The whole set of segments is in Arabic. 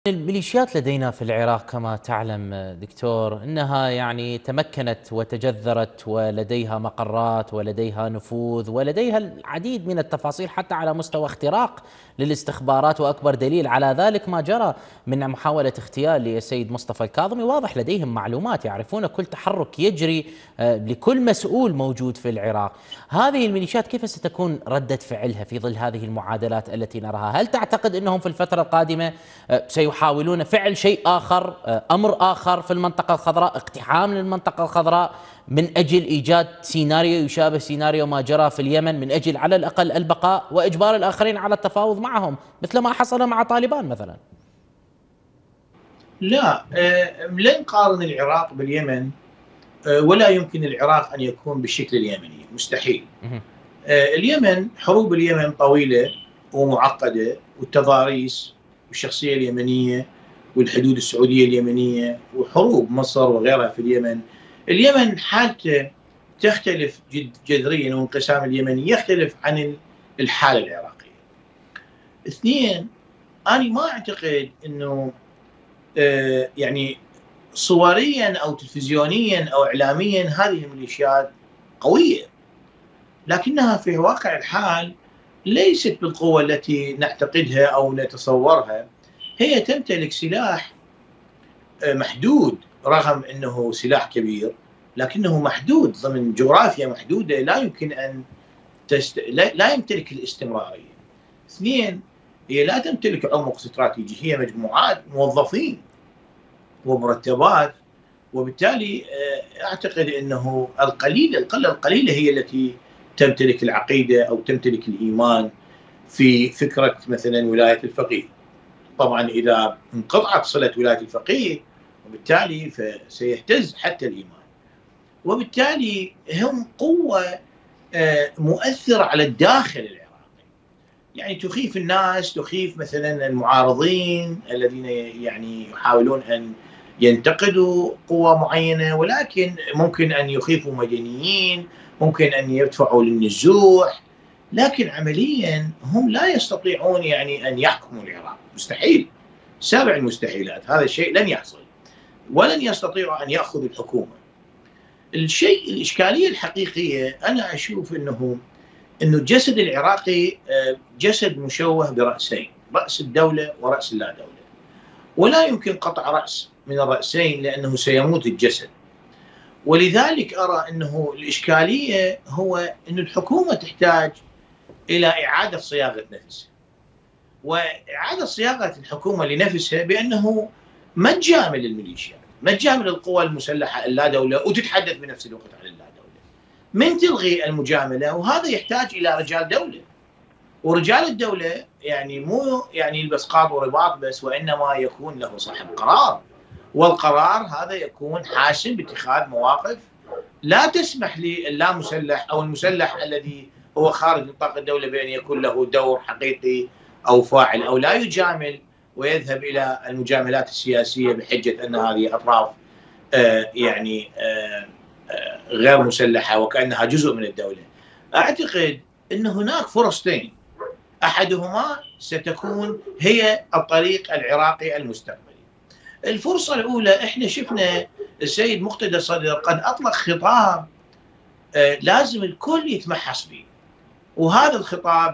الميليشيات لدينا في العراق كما تعلم دكتور انها تمكنت وتجذرت ولديها مقرات ولديها نفوذ ولديها العديد من التفاصيل حتى على مستوى اختراق للاستخبارات، واكبر دليل على ذلك ما جرى من محاولة اغتيال للسيد مصطفى الكاظمي. واضح لديهم معلومات، يعرفون كل تحرك يجري لكل مسؤول موجود في العراق. هذه الميليشيات كيف ستكون ردة فعلها في ظل هذه المعادلات التي نراها؟ هل تعتقد انهم في الفترة القادمة سيحاولون فعل شيء آخر، أمر آخر في المنطقة الخضراء، اقتحام للمنطقة الخضراء من أجل إيجاد سيناريو يشابه سيناريو ما جرى في اليمن، من أجل على الأقل البقاء وإجبار الآخرين على التفاوض معهم مثل ما حصل مع طالبان مثلا؟ لا، لن نقارن العراق باليمن، ولا يمكن العراق أن يكون بالشكل اليمني، مستحيل. اليمن، حروب اليمن طويلة ومعقدة، والتضاريس والشخصية اليمنية والحدود السعودية اليمنية وحروب مصر وغيرها في اليمن. اليمن حالته تختلف جذريا، وانقسام اليمني يختلف عن الحالة العراقية. اثنين، أنا ما أعتقد أنه يعني صوريا أو تلفزيونيا أو إعلاميا هذه الميليشيات قوية، لكنها في واقع الحال ليست بالقوة التي نعتقدها أو نتصورها. هي تمتلك سلاح محدود، رغم أنه سلاح كبير لكنه محدود ضمن جغرافيا محدودة، لا يمكن أن لا يمتلك الاستمرارية. اثنين، هي لا تمتلك عمق استراتيجي، هي مجموعات موظفين ومرتبات، وبالتالي أعتقد أنه القلة القليلة هي التي تمتلك العقيدة أو تمتلك الإيمان في فكرة مثلا ولاية الفقيه. طبعا إذا انقطعت صلة ولاية الفقيه وبالتالي فسيهتز حتى الإيمان، وبالتالي هم قوة مؤثرة على الداخل العراقي، يعني تخيف الناس، تخيف مثلا المعارضين الذين يحاولون أن ينتقدوا قوة معينة، ولكن ممكن أن يخيفوا مدنيين، ممكن أن يدفعوا للنزوح، لكن عمليا هم لا يستطيعون أن يحكموا العراق، مستحيل، سابع المستحيلات، هذا الشيء لن يحصل، ولن يستطيعوا أن يأخذوا الحكومة. الإشكالية الحقيقية أنا أشوف أنه الجسد العراقي جسد مشوه برأسين، رأس الدولة ورأس اللا دولة، ولا يمكن قطع رأس من الرأسين لأنه سيموت الجسد. ولذلك أرى أنه الإشكالية هو أن الحكومة تحتاج إلى إعادة صياغة نفسها، وإعادة صياغة الحكومة لنفسها بأنه ما تجامل الميليشيات، ما تجامل القوى المسلحة اللا دولة، وتتحدث بنفس الوقت عن اللا دولة، من تلغي المجاملة. وهذا يحتاج إلى رجال دولة، ورجال الدولة مو يلبس قاض ورباط بس، وإنما يكون له صاحب قرار، والقرار هذا يكون حاسم باتخاذ مواقف لا تسمح لللا مسلح أو المسلح الذي هو خارج نطاق الدولة بأن يكون له دور حقيقي أو فاعل، أو لا يجامل ويذهب إلى المجاملات السياسية بحجة أن هذه أطراف غير مسلحة وكأنها جزء من الدولة. أعتقد أن هناك فرصتين، أحدهما ستكون هي الطريق العراقي المستقبلي. الفرصة الأولى، إحنا شفنا السيد مقتدى الصدر قد أطلق خطاب لازم الكل يتمحص به، وهذا الخطاب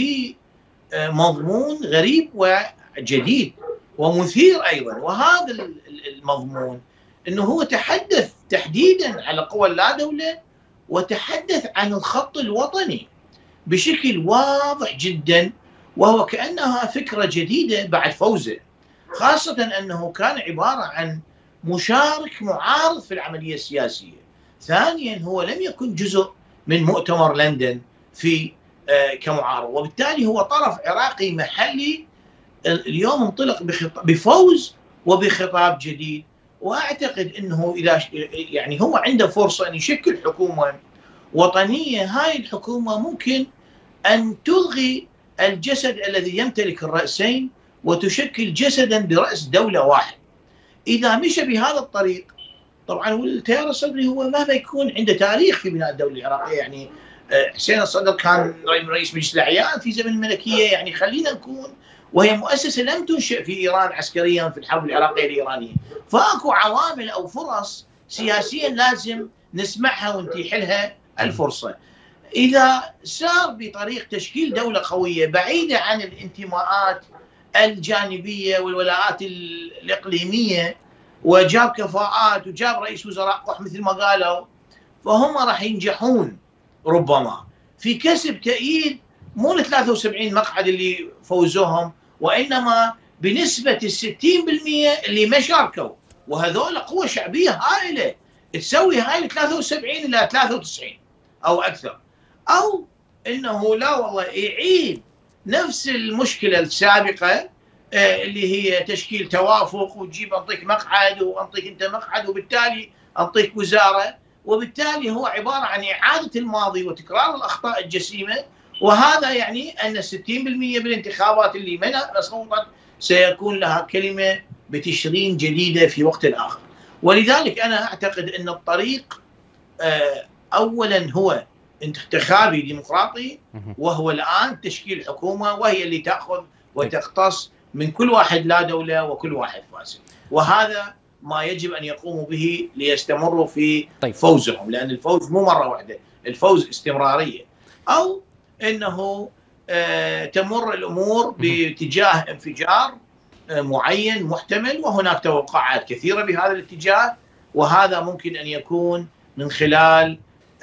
بمضمون غريب وجديد ومثير أيضا. وهذا المضمون أنه هو تحدث تحديدا على قوى اللا دولة، وتحدث عن الخط الوطني بشكل واضح جدا، وهو كأنها فكرة جديدة بعد فوزه، خاصة أنه كان عبارة عن مشارك معارض في العملية السياسية. ثانيا، هو لم يكن جزء من مؤتمر لندن في كمعارض، وبالتالي هو طرف عراقي محلي اليوم انطلق بفوز وبخطاب جديد. وأعتقد أنه إذا هو عنده فرصة أن يشكل حكومة وطنية، هاي الحكومة ممكن أن تلغي الجسد الذي يمتلك الرأسين وتشكل جسدا برأس دولة واحد. إذا مشى بهذا الطريق، طبعا والتيار الصدري هو مهما يكون عنده تاريخ في بناء الدولة العراقية، حسين الصدر كان رئيس مجلس الأعيان في زمن الملكية، خلينا نكون وهي مؤسسة لم تنشئ في إيران عسكريا في الحرب العراقية الإيرانية. فأكو عوامل أو فرص سياسيا لازم نسمعها ونتيح لها الفرصة. إذا سار بطريق تشكيل دولة قوية بعيدة عن الانتماءات الجانبية والولاءات الإقليمية، وجاب كفاءات وجاب رئيس وزراء قح مثل ما قالوا، فهم راح ينجحون ربما في كسب تأييد مو ال 73 مقعد اللي فوزوهم، وإنما بنسبة ال 60% اللي ما شاركوا، وهذول قوة شعبية هائلة تسوي هاي 73 إلى 93 أو أكثر. أو إنه لا والله يعيد نفس المشكلة السابقة اللي هي تشكيل توافق وتجيب أنطيك مقعد وأنطيك أنت مقعد وبالتالي أنطيك وزارة، وبالتالي هو عبارة عن إعادة الماضي وتكرار الأخطاء الجسيمة. وهذا يعني أن 60% بالانتخابات اللي ما صوتت سيكون لها كلمة بتشرين جديدة في وقت آخر. ولذلك أنا أعتقد أن الطريق أولا هو انتخابي ديمقراطي، وهو الآن تشكيل حكومة وهي اللي تأخذ وتقتص من كل واحد لا دولة وكل واحد فاسد، وهذا ما يجب أن يقوموا به ليستمروا في فوزهم، لأن الفوز مو مرة واحدة، الفوز استمرارية. أو أنه تمر الأمور باتجاه انفجار معين محتمل، وهناك توقعات كثيرة بهذا الاتجاه، وهذا ممكن أن يكون من خلال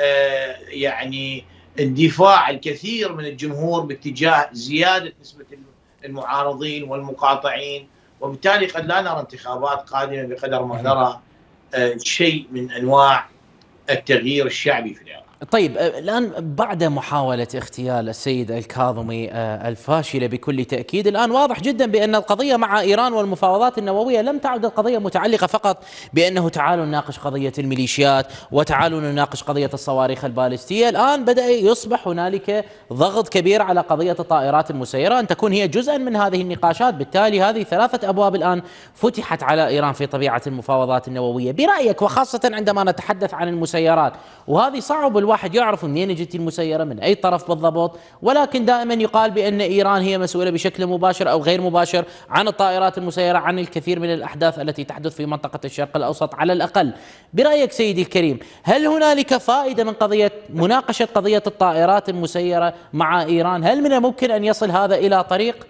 يعني اندفاع الكثير من الجمهور باتجاه زيادة نسبة المعارضين والمقاطعين، وبالتالي قد لا نرى انتخابات قادمة بقدر ما نرى شيء من أنواع التغيير الشعبي في العراق. طيب الآن بعد محاولة اغتيال السيد الكاظمي الفاشلة بكل تأكيد، الآن واضح جدا بأن القضية مع إيران والمفاوضات النووية لم تعد القضية متعلقة فقط بأنه تعالوا نناقش قضية الميليشيات وتعالوا نناقش قضية الصواريخ البالستية. الآن بدأ يصبح هنالك ضغط كبير على قضية الطائرات المسيرة أن تكون هي جزءا من هذه النقاشات. بالتالي هذه 3 أبواب الآن فتحت على إيران في طبيعة المفاوضات النووية. برأيك، وخاصة عندما نتحدث عن المسيرات، وهذه صعب الواحد يعرف منين جت المسيرة من أي طرف بالضبط، ولكن دائما يقال بأن إيران هي مسؤولة بشكل مباشر أو غير مباشر عن الطائرات المسيرة، عن الكثير من الأحداث التي تحدث في منطقة الشرق الأوسط على الأقل. برأيك سيدي الكريم، هل هنالك فائدة من قضية مناقشة قضية الطائرات المسيرة مع إيران؟ هل من الممكن أن يصل هذا إلى طريق؟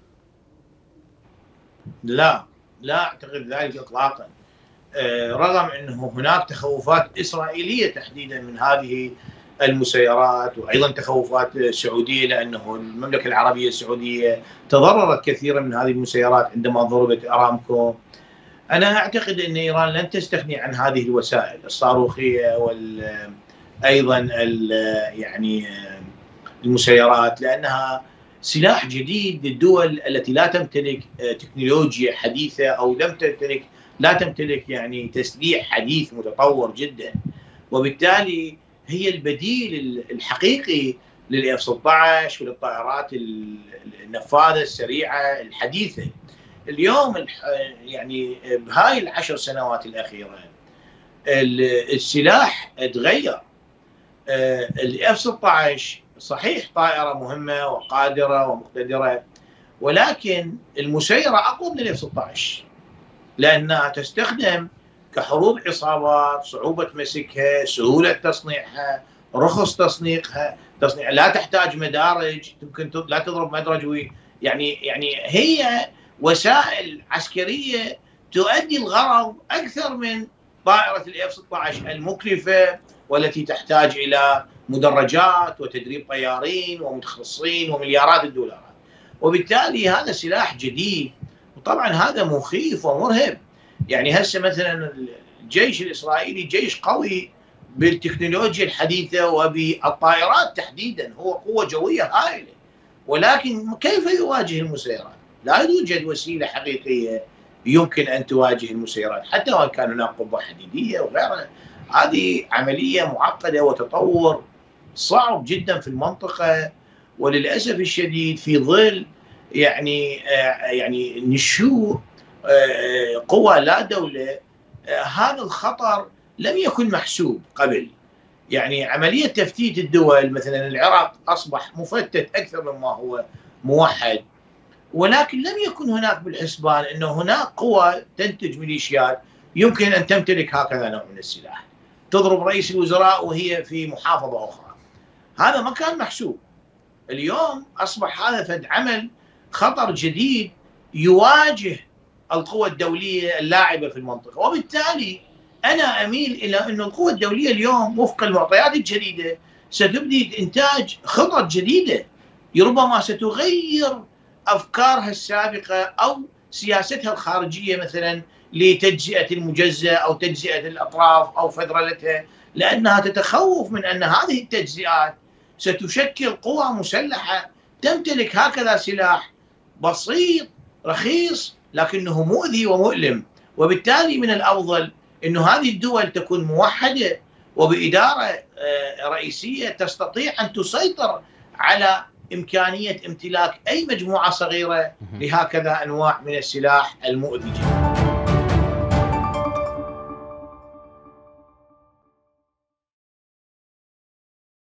لا أعتقد ذلك إطلاقا، رغم أنه هناك تخوفات إسرائيلية تحديدا من هذه المسيرات، وأيضا تخوفات سعودية، لأنه المملكة العربية السعودية تضررت كثيرا من هذه المسيرات عندما ضربت أرامكو. أنا أعتقد أن إيران لن تستغني عن هذه الوسائل الصاروخية وأيضا يعني المسيرات، لأنها سلاح جديد للدول التي لا تمتلك تكنولوجيا حديثة أو لا تمتلك يعني تسليح حديث متطور جدا، وبالتالي هي البديل الحقيقي للإف 16 وللطائرات النفاذة السريعة الحديثة. اليوم يعني بهاي ال10 سنوات الأخيرة السلاح تغير. الإف 16 صحيح طائرة مهمة وقادرة ومقتدرة، ولكن المسيرة أقوى من الإف 16 لأنها تستخدم كحروب عصابات، صعوبة مسكها، سهولة تصنيعها، رخص تصنيع لا تحتاج مدارج، يمكن لا تضرب مدرج، يعني هي وسائل عسكرية تؤدي الغرض أكثر من طائرة الإف 16 المكلفة والتي تحتاج إلى مدرجات وتدريب طيارين ومتخصصين ومليارات الدولارات. وبالتالي هذا سلاح جديد، وطبعا هذا مخيف ومرهب. يعني هسه مثلا الجيش الإسرائيلي جيش قوي بالتكنولوجيا الحديثة وبالطائرات تحديدا، هو قوة جوية هائلة، ولكن كيف يواجه المسيرات؟ لا يوجد وسيلة حقيقية يمكن أن تواجه المسيرات، حتى وإن كان هناك قبة حديدية وغيرها. هذه عملية معقدة وتطور صعب جدا في المنطقة، وللأسف الشديد في ظل يعني نشوء قوى لا دولة، هذا الخطر لم يكن محسوب قبل. يعني عملية تفتيت الدول، مثلا العراق أصبح مفتت أكثر مما هو موحد، ولكن لم يكن هناك بالحسبان أنه هناك قوى تنتج ميليشيات يمكن أن تمتلك هكذا نوع من السلاح تضرب رئيس الوزراء وهي في محافظة أخرى. هذا ما كان محسوب. اليوم أصبح هذا فد عمل خطر جديد يواجه القوى الدولية اللاعبة في المنطقة، وبالتالي أنا أميل إلى أن القوى الدولية اليوم وفق المعطيات الجديدة ستبدي إنتاج خطط جديدة ربما ستغير أفكارها السابقة أو سياستها الخارجية مثلا لتجزئة المجزأ أو تجزئة الأطراف أو فدرلتها، لأنها تتخوف من أن هذه التجزئات ستشكل قوى مسلحة تمتلك هكذا سلاح بسيط رخيص لكنه مؤذي ومؤلم. وبالتالي من الأفضل أن هذه الدول تكون موحدة وبإدارة رئيسية تستطيع أن تسيطر على إمكانية امتلاك أي مجموعة صغيرة لهكذا أنواع من السلاح المؤذي جدا.